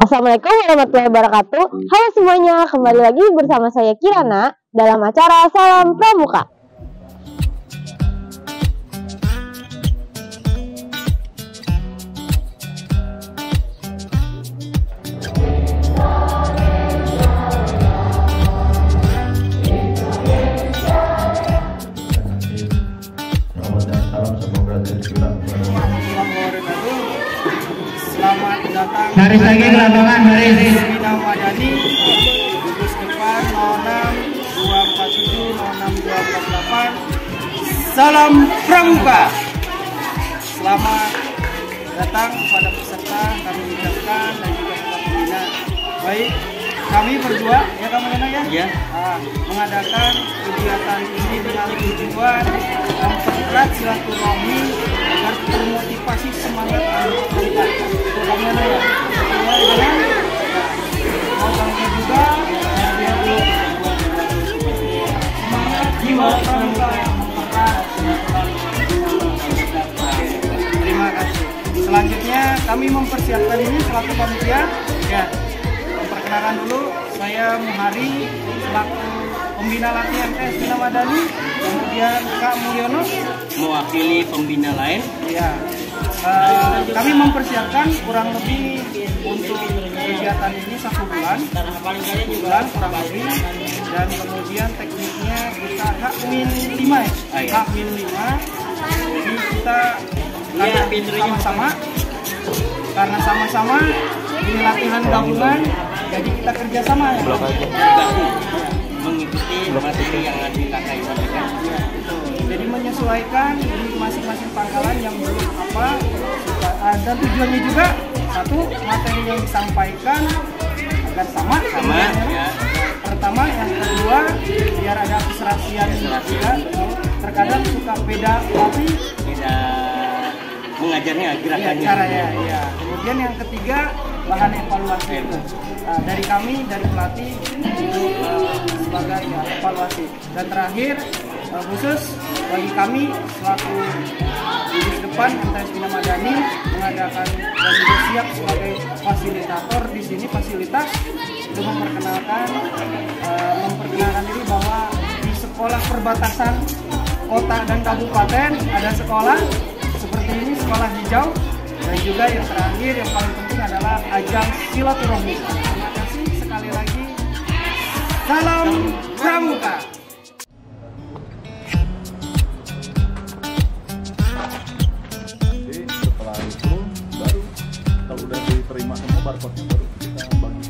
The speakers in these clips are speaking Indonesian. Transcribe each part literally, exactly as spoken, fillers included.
Assalamualaikum warahmatullahi wabarakatuh. Halo semuanya, kembali lagi bersama saya Kirana dalam acara Salam Pramuka. Selamat datang baris lagi ke lapangan, baris Bina Madani, gugus depan nol enam dua empat tujuh nol enam dua empat delapan. Salam Pramuka. Selamat datang kepada peserta kami ucapkan dan juga kepada pembina. Baik, kami berdua ya kamu enak ya? Iya. Nah, mengadakan kegiatan ini dengan tujuan mempererat silaturahmi agar termotivasi semangat anggota kita. Itu kamu enak ya? Mulai dengan orangnya juga biar semangat jiwa pramuka yang mempererat. Terima kasih. Selanjutnya kami mempersiapkan ini selaku panitia ya. Perkenalkan dulu, saya Muhari selaku pembina latihan M T S Bina Madani, kemudian Kak Mulyono mewakili pembina lain. ya. Uh, kami mempersiapkan kurang lebih untuk kegiatan ini satu bulan, satu bulan kurang lebih, dan kemudian tekniknya kita H min lima ya, H min lima. Jadi kita sama-sama, karena sama-sama ini latihan gabungan. Jadi kita kerjasama ya. Mengikuti materi yang ada di K K I sampaikan. Jadi menyesuaikan di masing-masing pangkalan yang belum apa. Dan tujuannya juga satu, materi yang disampaikan agar sama. Sama ya. Pertama, yang kedua biar ada keserasian juga. Terkadang suka beda tapi beda mengajarnya gerakannya. Ya, caranya ya. Kemudian yang ketiga, bahan evaluasi itu uh, dari kami, dari pelatih untuk uh, sebagai ya, evaluasi. Dan terakhir uh, khusus bagi kami selaku gugus depan M T S Bina Madani mengadakan dan juga siap sebagai fasilitator di sini, fasilitas untuk memperkenalkan uh, memperkenalkan diri bahwa di sekolah perbatasan kota dan kabupaten ada sekolah seperti ini, sekolah hijau. Dan juga yang terakhir yang paling penting adalah ajang silaturahmi. Terima kasih sekali lagi. Salam Pramuka. Jadi setelah itu baru kalau udah diterima semua barcode-nya baru kita bagi.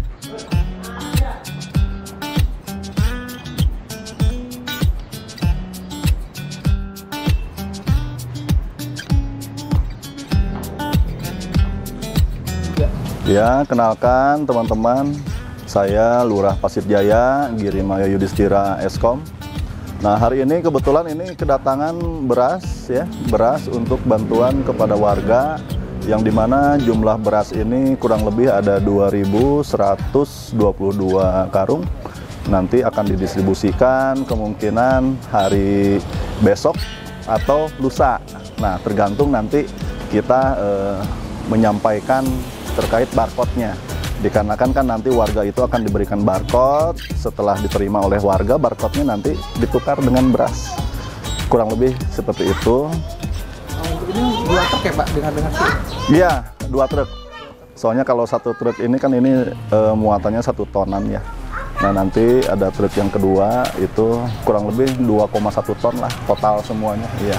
Ya, kenalkan teman-teman, saya Lurah Pasir Jaya, Girimaya Yudhistira Eskom. Nah, hari ini kebetulan ini kedatangan beras ya, beras untuk bantuan kepada warga yang dimana jumlah beras ini kurang lebih ada dua ribu seratus dua puluh dua karung. Nanti akan didistribusikan kemungkinan hari besok atau lusa. Nah, tergantung nanti kita eh, menyampaikan terkait barcode-nya, dikarenakan kan nanti warga itu akan diberikan barcode. Setelah diterima oleh warga, barcode-nya nanti ditukar dengan beras, kurang lebih seperti itu. Ini dua truk ya Pak, dengar-dengar sih? Iya, dua truk. Soalnya kalau satu truk ini kan ini e, muatannya satu tonan ya. Nah, nanti ada truk yang kedua itu kurang lebih dua koma satu ton lah total semuanya. Iya.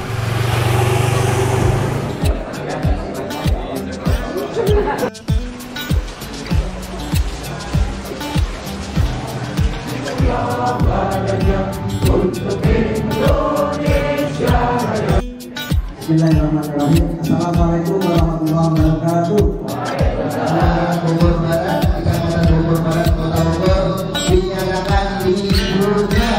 Bismillahirrahmanirrahim. Assalamualaikum warahmatullahi wabarakatuh. Bogor Barat, Kecamatan Bogor Barat, Kota Bogor, dinyatakan dibuka.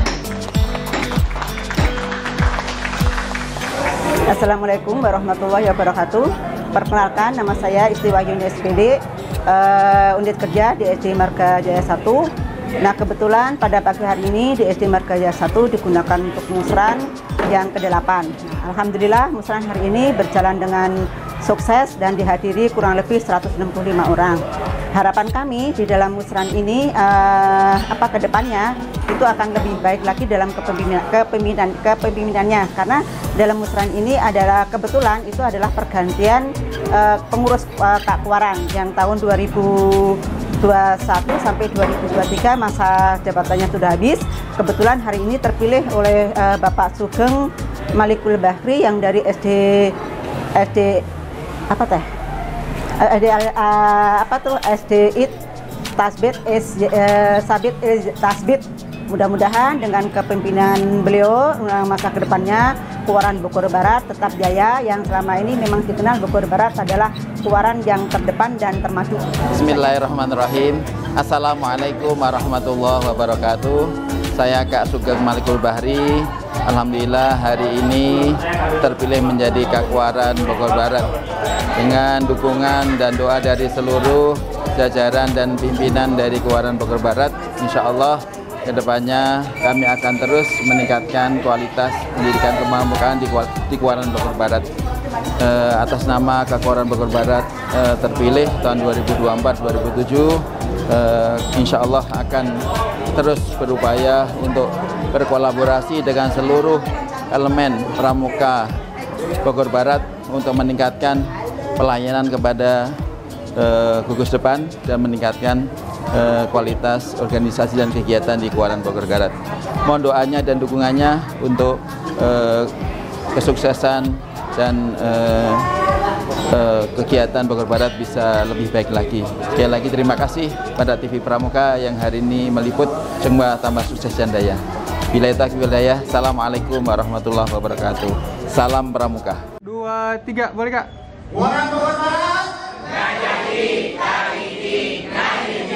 Assalamualaikum warahmatullahi wabarakatuh. Perkenalkan, nama saya Isti Wahyuni S P D, uh, unit kerja di S D Marga Jaya satu. Nah, kebetulan pada pagi hari ini di S D Marga Jaya satu digunakan untuk musran yang kedelapan. Nah, alhamdulillah musran hari ini berjalan dengan sukses dan dihadiri kurang lebih seratus enam puluh lima orang. Harapan kami di dalam musran ini uh, apa kedepannya itu akan lebih baik lagi dalam kepemimpinan, kepemimpinan kepemimpinannya, karena dalam musran ini adalah kebetulan itu adalah pergantian uh, pengurus uh, Kak Kuaran yang tahun dua ribu dua puluh satu sampai dua ribu dua puluh tiga masa jabatannya sudah habis. Kebetulan hari ini terpilih oleh uh, Bapak Sugeng Malikul Bahri yang dari S D S D apa teh? Uh, uh, apa tuh S D I T Tasbit S uh, Sabit uh, Tasbit. Mudah-mudahan dengan kepemimpinan beliau masa kedepannya Kuaran Bogor Barat tetap jaya, yang selama ini memang dikenal Bogor Barat adalah Kuaran yang terdepan dan termaju. Bismillahirrahmanirrahim. Assalamualaikum warahmatullahi wabarakatuh. Saya Kak Sugeng Malikul Bahri. Alhamdulillah hari ini terpilih menjadi Kak Kuaran Bogor Barat dengan dukungan dan doa dari seluruh jajaran dan pimpinan dari Kuaran Bogor Barat. Insya Allah kedepannya kami akan terus meningkatkan kualitas pendidikan kepemukaan di, di Kuaran Bogor Barat. E, atas nama Kak Kuaran Bogor Barat e, terpilih tahun dua ribu dua puluh empat dua ribu tujuh, e, insya Allah akan terus berupaya untuk berkolaborasi dengan seluruh elemen pramuka Bogor Barat untuk meningkatkan pelayanan kepada e, gugus depan dan meningkatkan Uh, kualitas organisasi dan kegiatan di Kuaran Bogor Barat. Mohon doanya dan dukungannya untuk uh, kesuksesan dan uh, uh, kegiatan Bogor Barat bisa lebih baik lagi. Sekali lagi terima kasih pada T V Pramuka yang hari ini meliput Jemba tambah sukses dan daya. Bila itu wilayah. Assalamualaikum warahmatullahi wabarakatuh. Salam Pramuka. Dua, tiga, boleh Kak? Kuaran Bogor Barat. Nggak jadi, kali ini, nggak jadi.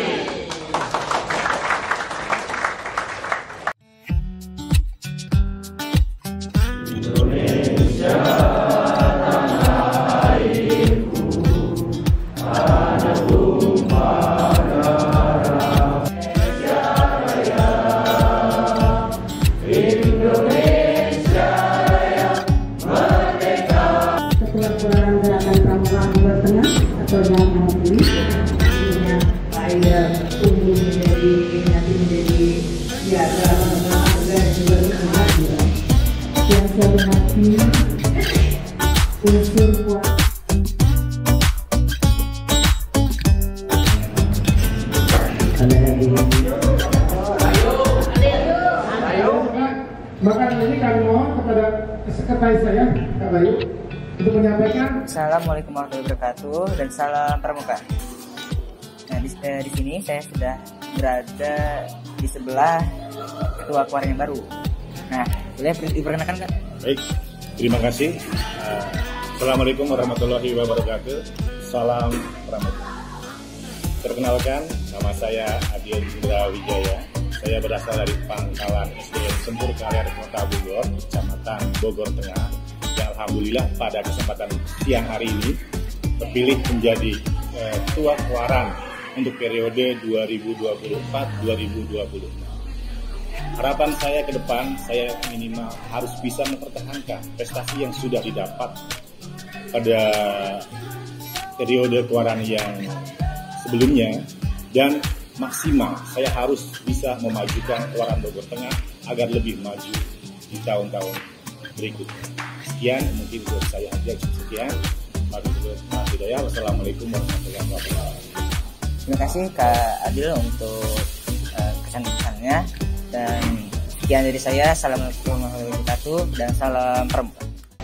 Maka ini kami mohon kepada sekretaris saya, Kak Bayu, untuk menyampaikan. Assalamualaikum warahmatullahi wabarakatuh dan salam pramuka. Nah di, eh, di sini saya sudah berada di sebelah ketua Kuaran yang baru. Nah boleh diperkenalkan Kak? Baik, terima kasih. Uh, Assalamualaikum warahmatullahi wabarakatuh. Salam pramuka. Perkenalkan, nama saya Adian Indra Wijaya. Saya berasal dari Pangkalan S D N Sempur Kaler Kota Bogor, Kecamatan Bogor Tengah, yang alhamdulillah pada kesempatan siang hari ini terpilih menjadi eh, Ketua Kuaran untuk periode dua ribu dua puluh empat dua ribu dua puluh enam. Harapan saya ke depan, saya minimal harus bisa mempertahankan prestasi yang sudah didapat pada periode Kuaran yang sebelumnya, dan maksimal saya harus bisa memajukan Kuaran Bogor Tengah agar lebih maju di tahun-tahun berikutnya. Sekian mungkin buat saya aja, sekian. Wassalamualaikum warahmatullahi wabarakatuh. Terima kasih Kak Adil untuk uh, kesan-kesannya, dan sekian dari saya. Assalamualaikum warahmatullahi wabarakatuh dan salam pramuka.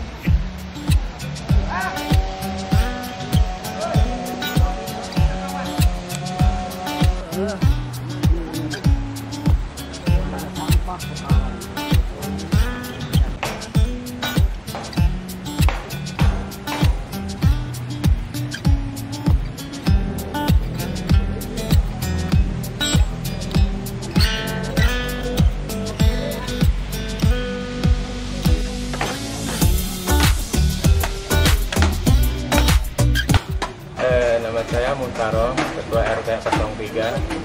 Nama saya Muntaro, Ketua R T nol tiga.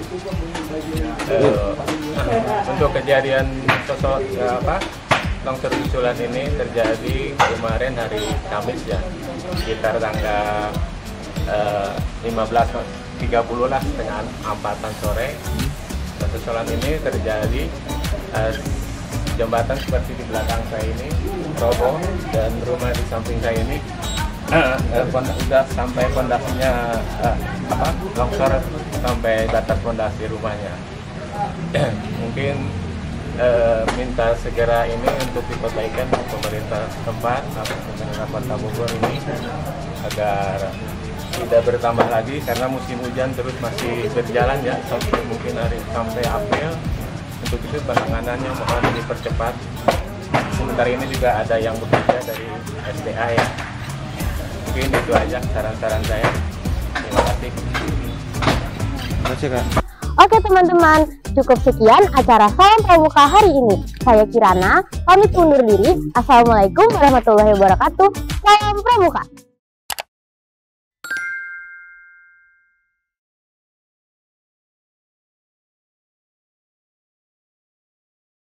Uh, untuk kejadian sosok ya, apa longsor susulan ini terjadi kemarin hari Kamis ya, sekitar tanggal uh, lima belas tiga puluh lah, setengah empatan sore. Dan susulan ini terjadi uh, jembatan seperti di belakang saya ini roboh, dan rumah di samping saya ini uh, uh, sudah sampai fondasinya uh, apa longsor sampai batas fondasi rumahnya. Mungkin uh, minta segera ini untuk diperbaikan pemerintah tempat, pemerintah Kota Bogor ini agar tidak bertambah lagi, karena musim hujan terus masih berjalan ya sampai mungkin hari sampai April. Untuk itu penanganannya mohon dipercepat. Sementara ini juga ada yang bekerja dari S D A ya. Mungkin itu aja saran-saran saya. Terima kasih. Terima kasih Kak. Oke teman-teman, cukup sekian acara Salam Pramuka hari ini. Saya Kirana, pamit undur diri. Assalamualaikum warahmatullahi wabarakatuh. Salam Pramuka.